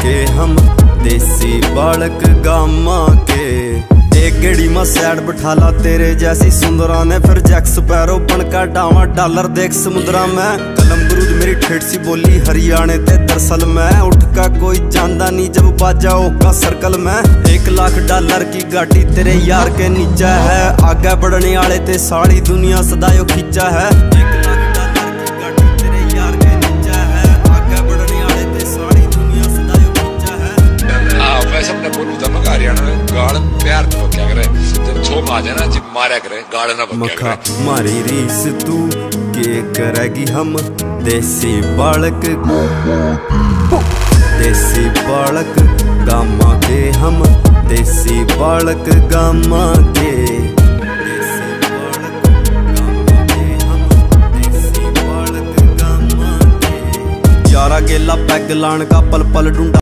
के हम देसी बालक गामा के। एक गेड़ी में सैड बिठाला तेरे जैसी सुंदरा ने, फिर जैक स्पैरो बन का डावा डॉलर देख समुद्रा में। कलम गुरूज मेरी ठेठ सी बोली हरियाणे ते दरअसल में, उठ का कोई जानदा नहीं जब बाजा का सर्कल में। 1 लाख डॉलर की गाड़ी तेरे यार के नीचे है, आगे बढ़ने वाले ते सारी दुनिया सदायो खींचा है। 1 लाख डॉलर की गाड़ी तेरे यार के नीचे है, आगे बढ़ने वाले ते सारी दुनिया सदायो खींचा है। वैसे अपने बोलूं तो मैं हरियाणा में गाड़ प्यार तो क्या करे, जब छोम आ जाए ना जब मारा करे गाड़ ना बक्या करे। मारी रीस तू के करेगी हम देसी बालक, देसी बालक गामा के हम देसी बालक गामा के। देसी बालक गामा के हम देसी बालक गामा के। यारा गेला पैग लान का पल पल ढूंढा